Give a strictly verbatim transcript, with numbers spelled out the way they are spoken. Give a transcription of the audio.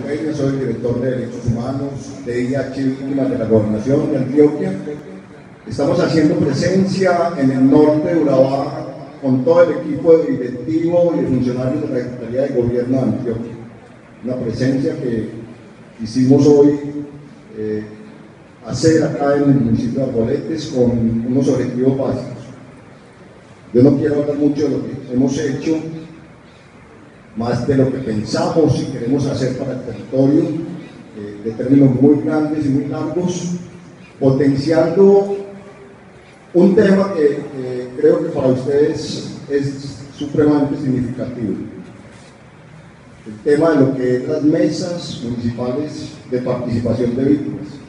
Pérez, soy el director de Derechos Humanos de I H Víctimas de la Gobernación de Antioquia. Estamos haciendo presencia en el norte de Urabá con todo el equipo de directivo y de funcionarios de la Secretaría de Gobierno de Antioquia. Una presencia que hicimos hoy eh, hacer acá en el municipio de Arboletes con unos objetivos básicos. Yo no quiero hablar mucho de lo que hemos hecho, más de lo que pensamos y queremos hacer para el territorio, eh, de términos muy grandes y muy largos, potenciando un tema que eh, creo que para ustedes es supremamente significativo. El tema de lo que es las mesas municipales de participación de víctimas.